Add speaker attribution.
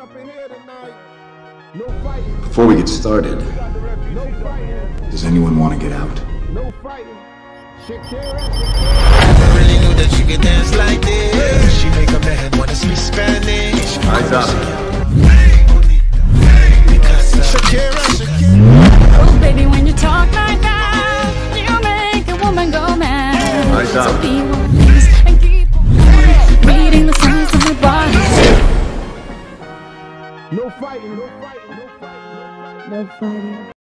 Speaker 1: Before we get started, does anyone want to get out?
Speaker 2: Never really knew that she could dance like this. She make a man wanna speak Spanish.
Speaker 1: Eyes up.
Speaker 2: Shakira.
Speaker 3: Oh, baby, when you talk like that, you make a woman go mad.
Speaker 1: Eyes up.
Speaker 3: So be wise and keep on reading the signs of my body.
Speaker 4: No fighting.
Speaker 3: No fighting.